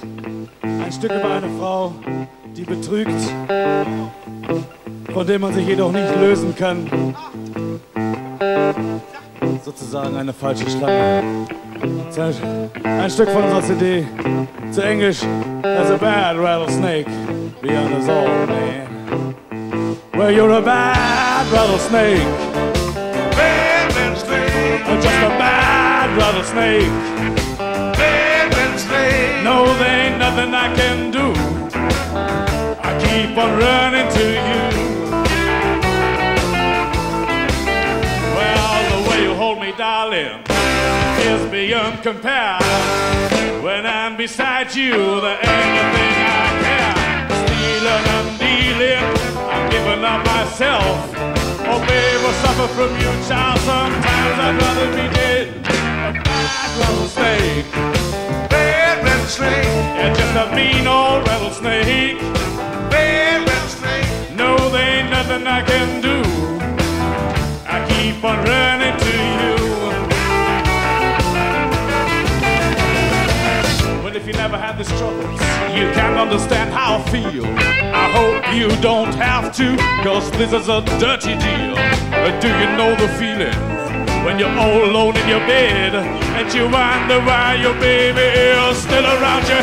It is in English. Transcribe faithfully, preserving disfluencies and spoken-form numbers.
Ein Stück über eine Frau, die betrügt, von dem man sich jedoch nicht lösen kann. Sozusagen eine falsche Schlange. Ein Stück von unserer C D, zu Englisch, There's a bad rattlesnake beyond us all, man. Well, you're a bad rattlesnake, Bad rattlesnake, just a bad rattlesnake. bad rattlesnake. No, there ain't nothing I can do. I keep on running to you. Well, the way you hold me, darling, is beyond compare. When I'm beside you, there ain't nothing I care. Stealing and dealing, I'm giving up myself. Oh, babe, I suffer from you, child. Sometimes I'd rather be dead. A bad rattlesnake, Bad rattlesnake, yeah, just a mean old rattlesnake. bad rattlesnake. No, there ain't nothing I can do. I keep on running to you. Well, if you never had these troubles, you can't understand how I feel. I hope you don't have to, cause this is a dirty deal. But do you know the feeling when you're all alone in your bed and you wonder why your baby is still around your